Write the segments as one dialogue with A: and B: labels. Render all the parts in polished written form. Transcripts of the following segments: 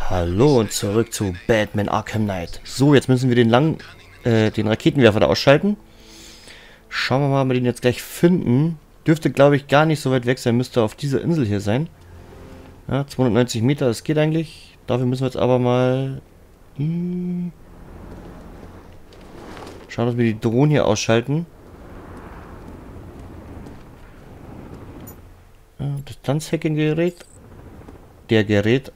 A: Hallo und zurück zu Batman Arkham Knight. So, jetzt müssen wir den Raketenwerfer da ausschalten. Schauen wir mal, ob wir den jetzt gleich finden. Dürfte, glaube ich, gar nicht so weit weg sein. Müsste auf dieser Insel hier sein. Ja, 290 Meter, das geht eigentlich. Dafür müssen wir jetzt aber mal... schauen, dass wir die Drohnen hier ausschalten. Ja, Distanzhacking-Gerät. Der Gerät.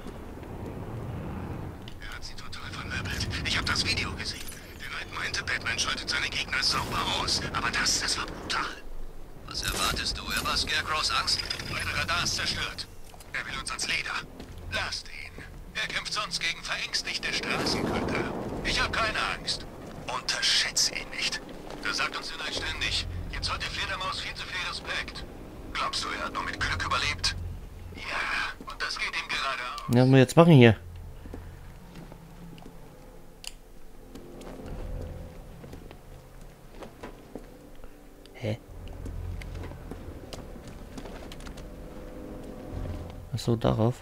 B: Er hat sie total vermöbelt. Ich habe das Video gesehen. Der Knight meinte, Batman schaltet seine Gegner sauber aus. Aber das war brutal. Was erwartest du? Er war Scarecrows Angst. Mein Radar ist zerstört. Er will uns ans Leder. Lasst ihn. Er kämpft sonst gegen verängstigte Straßenköter. Ich habe keine Angst. Unterschätze ihn nicht. Das sagt uns Knight ständig. Jetzt hat die Fledermaus viel zu viel Respekt. Glaubst du, er hat nur mit Glück überlebt? Ja, und das geht ihm gerade aus.
A: Ja, was wir jetzt machen hier? Hä? Achso, darauf.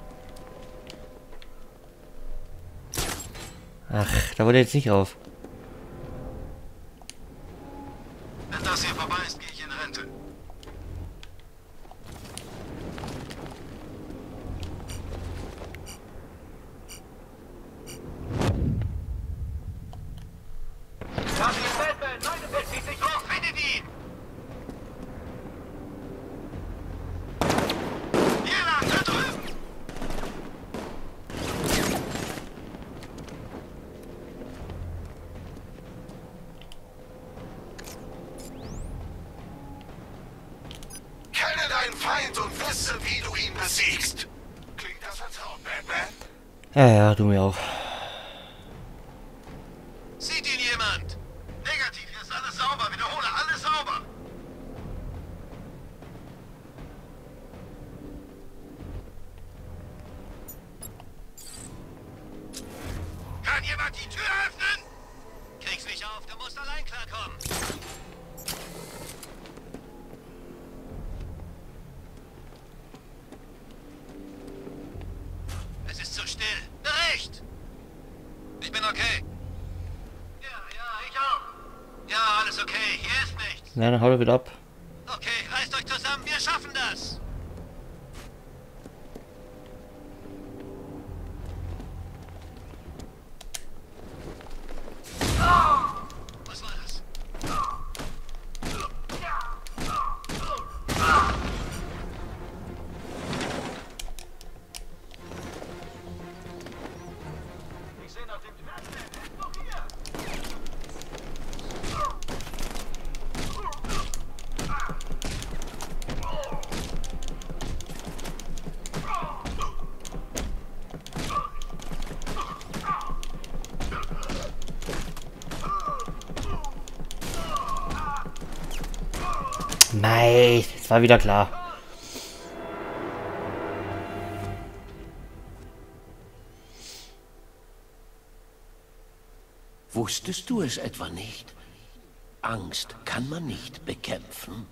A: Ach, da wollte er jetzt nicht rauf.
B: Wenn das hier vorbei ist, gehe ich in Rente. Das ist Batman! Leute, bezieht sich hoch! Findet ihn! Hier lang, da drüben! Kenne deinen Feind und wisse, wie du ihn besiegst! Klingt das vertraut, Batman?
A: Ja, du mir auch.
B: Sieht ihn jemand? Negativ, hier ist alles sauber. Wiederhole, alles sauber. Kann jemand die Tür öffnen? Krieg's nicht auf, du musst allein klarkommen. Es ist zu still. Bericht! Ich bin okay. Ja, ich auch. Ja, alles okay. Hier ist nichts.
A: Na, dann haut er wieder ab.
B: Okay, reißt euch zusammen. Wir schaffen das. Was war das? Ich sehe nach dem Batman. Er ist noch hier.
A: Mei, es war wieder klar.
C: Wusstest du es etwa nicht? Angst kann man nicht bekämpfen.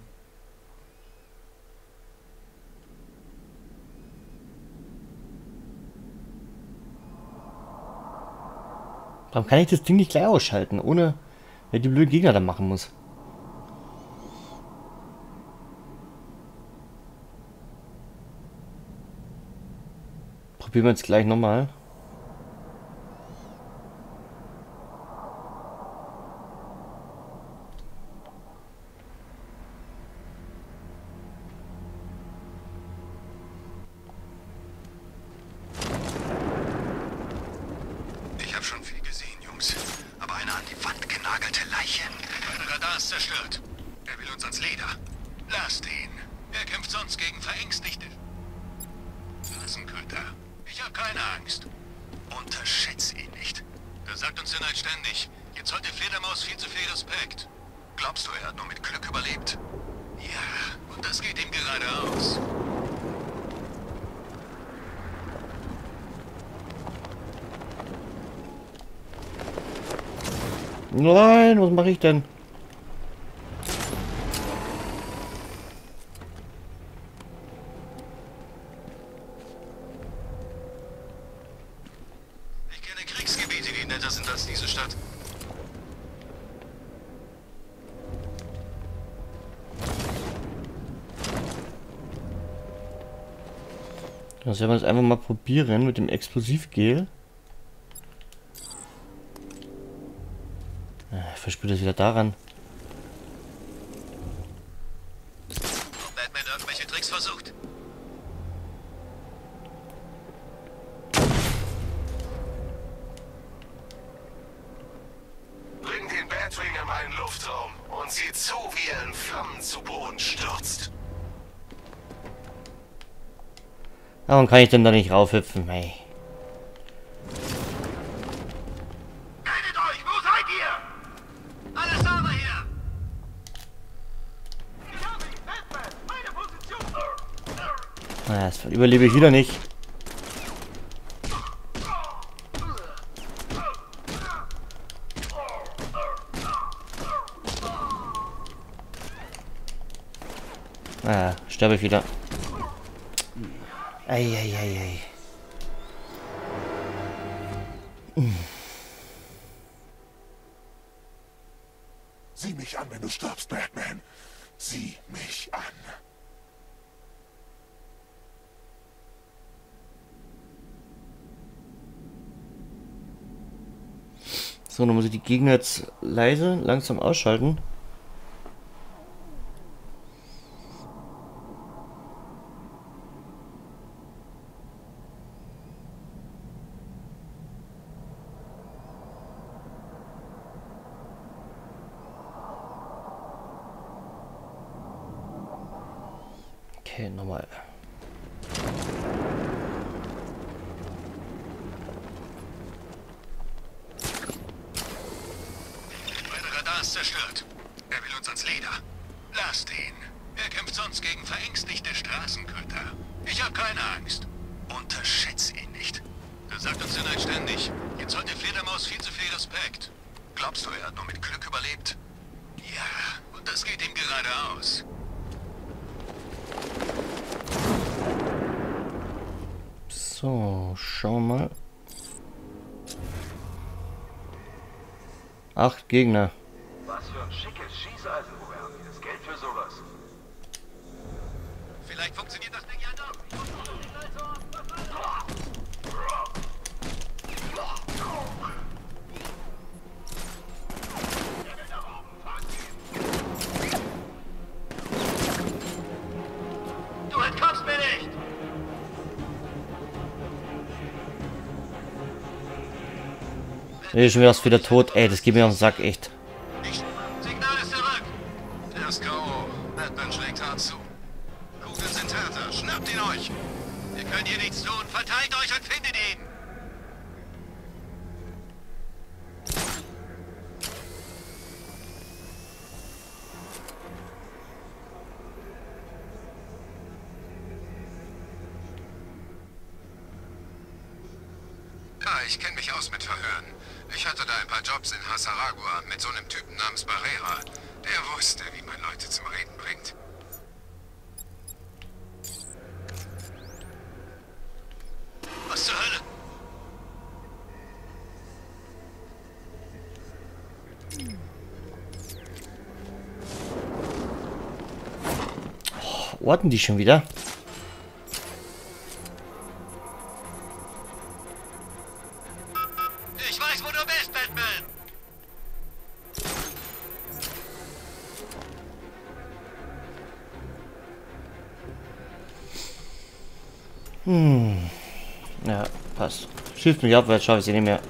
A: Warum kann ich das Ding nicht gleich ausschalten, ohne wer die blöden Gegner dann machen muss? Probieren wir jetzt gleich nochmal.
B: Ich habe schon viel gesehen, Jungs. Aber eine an die Wand genagelte Leiche. Mein Radar ist zerstört. Er will uns ans Leder. Lasst ihn. Er kämpft sonst gegen verängstigte Straßenköter. Ich habe keine Angst. Unterschätze ihn nicht. Das sagt uns Knight ständig. Jetzt hat die Fledermaus viel zu viel Respekt. Glaubst du, er hat nur mit Glück überlebt? Ja, und das geht ihm gerade aus.
A: Nein, was mache ich denn?
B: Verlass diese Stadt.
A: Das werden wir jetzt einfach mal probieren mit dem Explosivgel. Verspürt es wieder daran.
B: Ob Batman irgendwelche Tricks versucht?
D: Bring den Batwing in meinen Luftraum und sieh zu, wie er in Flammen zu Boden stürzt.
A: Warum kann ich denn da nicht raufhüpfen? Hey.
B: Meldet euch! Wo seid ihr? Alles sauber hier! Ich habe ihn! Batman! Meine Position!
A: Das überlebe ich wieder nicht. Sterbe ich wieder. Eieiei.
D: Sieh mich an, wenn du stirbst, Batman. Sieh mich an.
A: So, dann muss ich die Gegner jetzt leise, langsam ausschalten. Okay, nochmal.
B: Mein Radar ist zerstört. Er will uns ans Leder. Lasst ihn. Er kämpft sonst gegen verängstigte Straßenköter. Ich habe keine Angst. Unterschätz ihn nicht. Er sagt uns den halt ständig. Jetzt hat die Fledermaus viel zu viel Respekt. Glaubst du, er hat nur mit Glück überlebt? Ja, und das geht ihm gerade aus.
A: So, schauen wir mal. 8 Gegner.
E: Was für ein schickes Schießeisen, woher haben die das Geld für sowas?
B: Vielleicht funktioniert das Ding ja doch. Du entkommst mir nicht!
A: Nee, schon wieder wieder tot. Ey, das geht mir auf den Sack, echt.
B: Signal ist zurück! Er ist K.O. Batman schlägt hart zu. Kugeln sind härter. Schnappt ihn euch! Wir können hier nichts tun. Verteilt euch und findet ihn! Ja, ich kenne mich aus mit Verhören. Ich hatte da ein paar Jobs in Hasaragua mit so einem Typen namens Barrera. Der wusste, wie man Leute zum Reden bringt. Was zur Hölle?
A: Orten die schon wieder?
B: Ich weiß, wo du bist, Batman!
A: Ja, passt. Schießt mich ab, weil jetzt schaffe ich sie nicht mehr.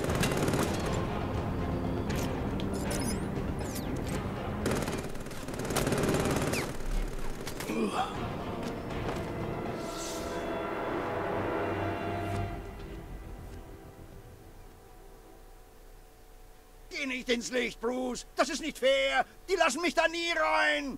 F: Geh nicht ins Licht, Bruce. Das ist nicht fair. Die lassen mich da nie rein.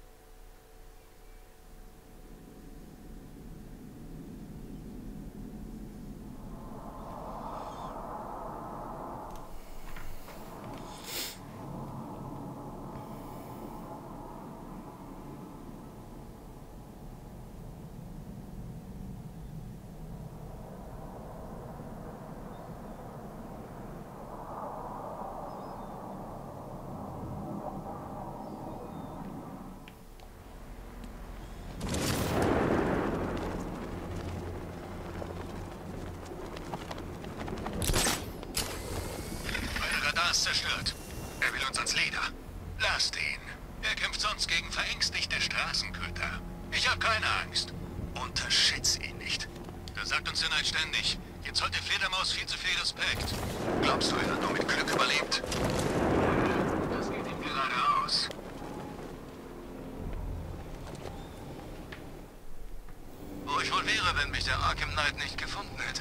B: zerstört. Er will uns als Leader. Lasst ihn. Er kämpft sonst gegen verängstigte Straßenköter. Ich habe keine Angst. Unterschätze ihn nicht. Er sagt uns Inhalt ständig. Jetzt hat der Fledermaus viel zu viel Respekt. Glaubst du, er hat nur mit Glück überlebt? Das geht ihm gerade aus. Wo ich wohl wäre, wenn mich der Arkham Knight nicht gefunden hätte.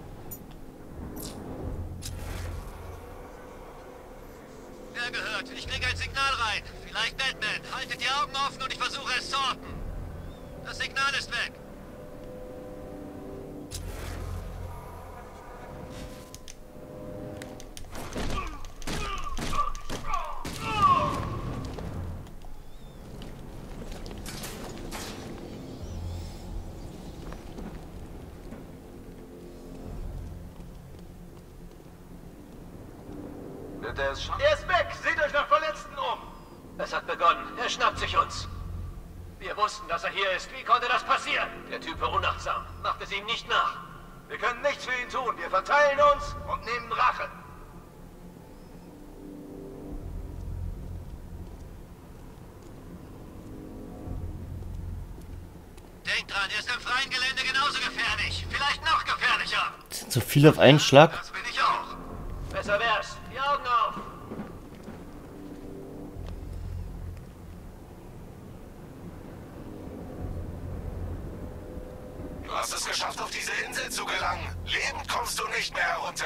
B: Wer gehört? Ich kriege ein Signal rein. Vielleicht Batman. Haltet die Augen offen und ich versuche es zu orten. Das Signal ist weg.
E: Er ist weg! Seht euch nach Verletzten um!
C: Es hat begonnen. Er schnappt sich uns. Wir wussten, dass er hier ist. Wie konnte das passieren? Der Typ war unachtsam. Macht es ihm nicht nach.
E: Wir können nichts für ihn tun. Wir verteilen uns und nehmen Rache.
B: Denkt dran, er ist im freien Gelände genauso gefährlich. Vielleicht noch gefährlicher.
A: Das sind so viele auf einen Schlag.
B: Das bin ich auch.
C: Besser wär's. Die Augen auf.
D: Du hast es geschafft, auf diese Insel zu gelangen. Lebend kommst du nicht mehr herunter.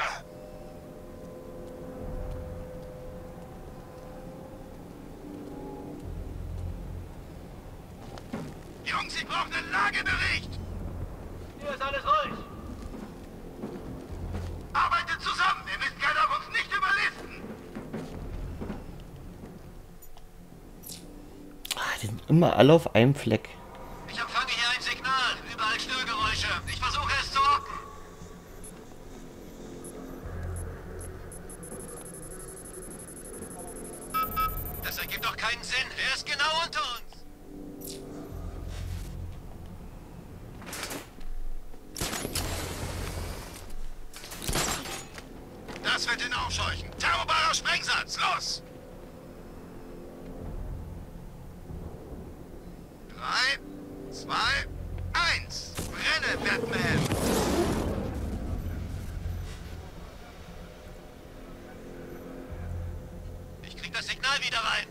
B: Jungs, ich brauche einen Lagebericht.
C: Hier ist alles ruhig.
B: Arbeitet zusammen. Ihr wisst, keiner darf uns nicht überlisten.
A: Die sind immer alle auf einem Fleck.
B: Ich empfange hier ein Signal. Überall Störgeräusche. Ich versuche es zu orten. Das ergibt doch keinen Sinn. Er ist genau unter uns. Das wird ihn aufscheuchen. Terrorbarer Sprengsatz. Los! 3, 2, 1. Brenne, Batman! Ich krieg das Signal wieder rein.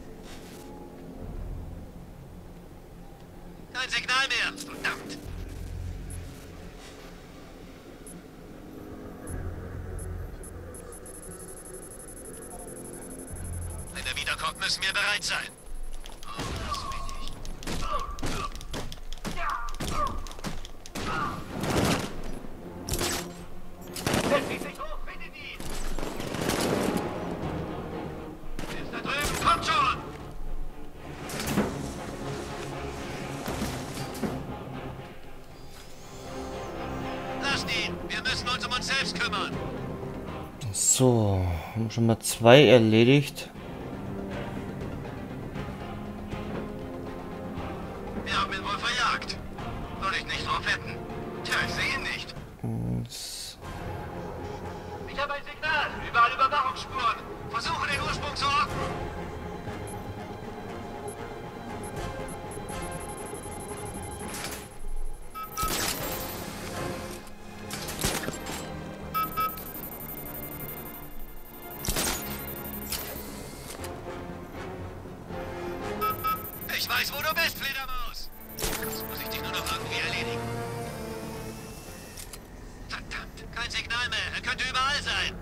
B: Kein Signal mehr. Verdammt. Wenn er wiederkommt, müssen wir bereit sein. Oh, das bin ich.
C: Er zieht sich hoch. Findet ihn.
B: Er ist da drüben. Kommt schon! Lasst ihn. Wir müssen uns um uns selbst kümmern.
A: So, haben schon mal 2 erledigt.
B: Wir haben ihn wohl verjagt. Soll ich nicht drauf wetten? Tja, ich sehe ihn nicht.
C: Ich habe ein Signal. Überall
B: Überwachungsspuren. Versuche den Ursprung zu orten. Ich weiß, wo du bist, Fledermaus. Jetzt muss ich dich nur noch irgendwie erledigen. Verdammt, kein Signal mehr. Er könnte überall sein.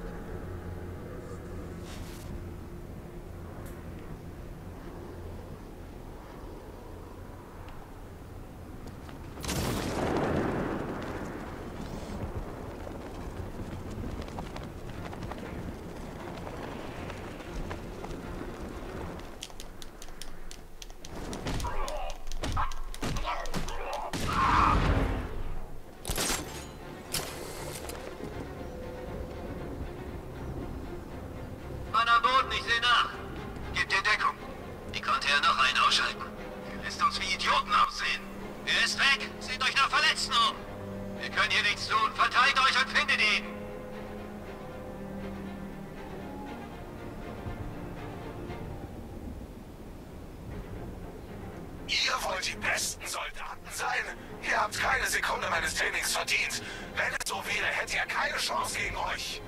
B: Mann am Boden, ich sehe nach. Gib dir Deckung. Wie konnte er noch einen ausschalten? Er lässt uns wie Idioten aussehen. Er ist weg. Seht euch nach Verletzten um. Wir können hier nichts tun. Verteilt euch und findet ihn.
D: mir nichts verdient. Wenn es so wäre, hätte er keine Chance gegen euch.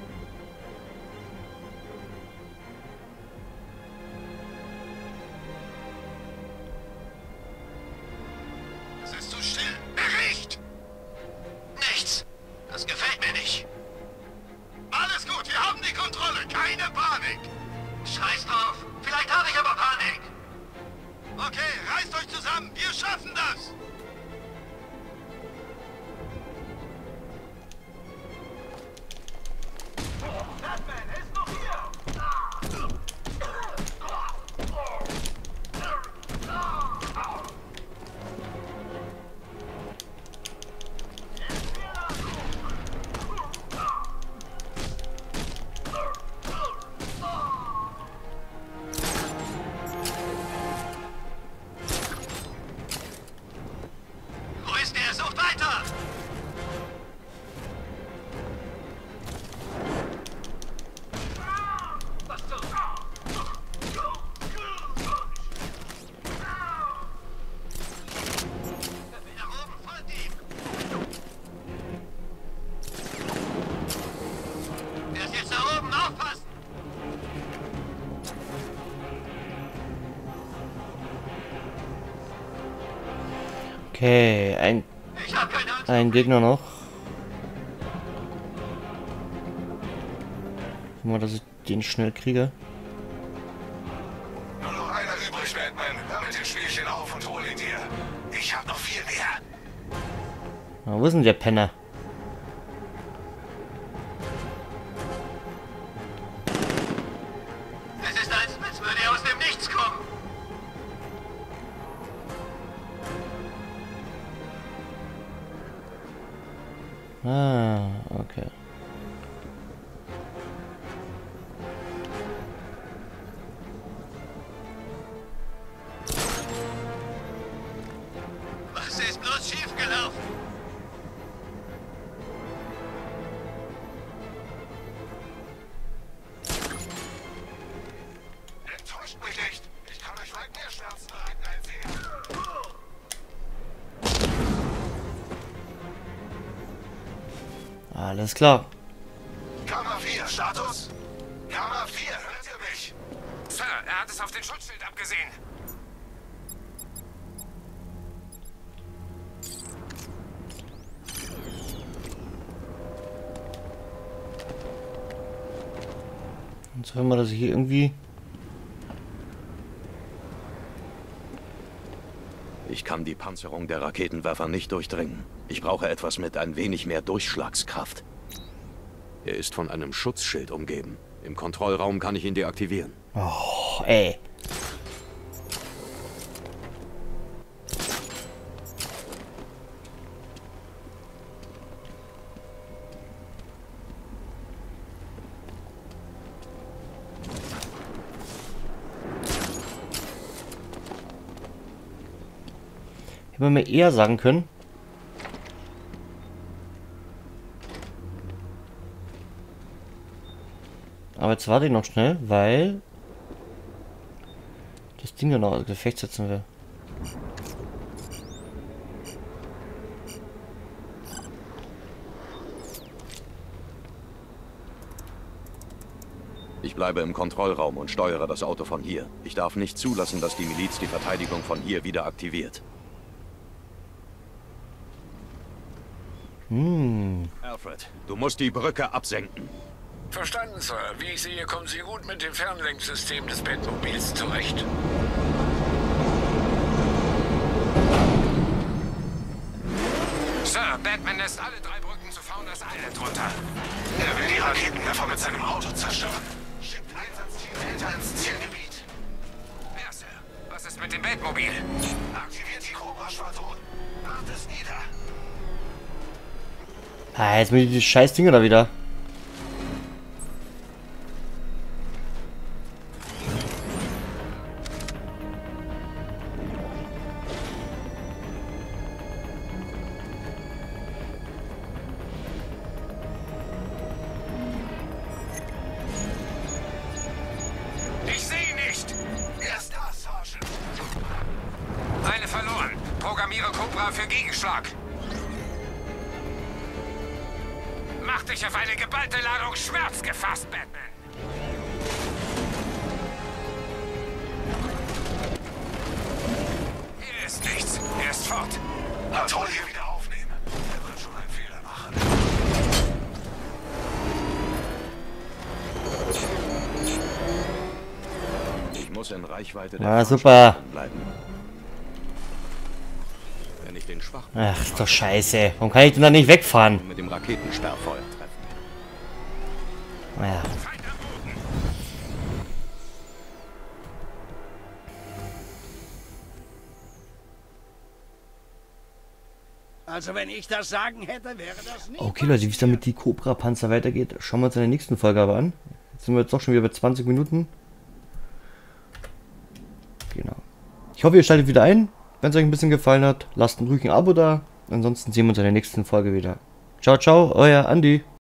B: Es ist zu still. Bericht! Nichts. Das gefällt mir nicht. Alles gut, wir haben die Kontrolle. Keine Panik. Scheiß drauf. Vielleicht habe ich aber Panik. Okay, reißt euch zusammen. Wir schaffen das.
C: Batman ist noch hier!
B: Wo ist der? Sucht weiter!
C: Was zum...
B: Da oben, folgt ihm! Er ist jetzt da oben, aufpassen!
A: Okay,
B: Ich hab keine Angst.
A: ein Gegner noch. Guck mal, dass ich den schnell kriege.
D: Nur noch einer übrig, Batman. Hör mit dem Spielchen auf und hol ihn dir. Ich hab noch viel mehr.
A: Na, wo ist denn der Penner?
B: Es ist, als würde er aus dem Nichts kommen.
A: Ah, okay.
B: Was ist bloß schiefgelaufen?
D: Enttäuscht mich nicht. Ich kann euch weit mehr Schmerzen bereiten als ihr.
A: Alles klar.
D: Kammer 4, Status? Kammer 4, hört ihr mich?
G: Sir, er hat es auf den Schutzschild abgesehen.
A: Jetzt hören wir, dass ich hier irgendwie...
H: Ich kann die Panzerung der Raketenwerfer nicht durchdringen. Ich brauche etwas mit ein wenig mehr Durchschlagskraft. Er ist von einem Schutzschild umgeben. Im Kontrollraum kann ich ihn deaktivieren.
A: Oh, ey. Hätte man mir eher sagen können. Aber jetzt warte ich noch schnell, weil das Ding ja noch aus Gefecht setzen will.
H: Ich bleibe im Kontrollraum und steuere das Auto von hier. Ich darf nicht zulassen, dass die Miliz die Verteidigung von hier wieder aktiviert. Alfred, du musst die Brücke absenken.
G: Verstanden, Sir. Wie ich sehe, kommen Sie gut mit dem Fernlenksystem des Batmobils zurecht. Sir, Batman lässt alle 3 Brücken zu Founders Island runter.
D: Er will die Raketenwerfer mit seinem Auto zerstören. Schickt Einsatzteam Delta ins Zielgebiet.
G: Ja, Sir. Was ist mit dem Batmobil?
D: Aktiviert die Cobra-Schwadron. Macht es nieder.
A: Ah, jetzt mit die scheiß Dinger da wieder.
G: Ich sehe ihn nicht.
D: Er ist da, Sergeant.
G: Eine verloren. Programmiere Cobra für Gegenschlag. Mach dich auf eine geballte Ladung Schmerz gefasst, Batman. Hier ist nichts. Er ist fort.
D: Patrouille wieder aufnehmen. Er wird schon einen Fehler machen.
H: Ich muss in Reichweite
A: Ah, super.
H: bleiben. Wenn ich den Schwach
A: Ach, ist doch scheiße. Warum kann ich denn da nicht wegfahren?
H: mit dem Raketensperrfeuer treffen.
A: Naja.
F: Also wenn ich das Sagen hätte, wäre das nicht...
A: Okay, Leute, wie es dann mit die Cobra-Panzer weitergeht, schauen wir uns in der nächsten Folge aber an. Jetzt sind wir jetzt doch schon wieder bei 20 Minuten. Genau. Ich hoffe, ihr schaltet wieder ein. Wenn es euch ein bisschen gefallen hat, lasst ein ruhigen Abo da. Ansonsten sehen wir uns in der nächsten Folge wieder. Ciao, ciao, euer Andi.